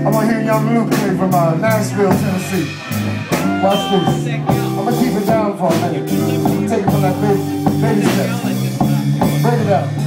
I'm gonna hear young Luke play from Nashville, Tennessee. Watch this. I'm gonna keep it down for a minute. Take it from that baby steps. Break it out.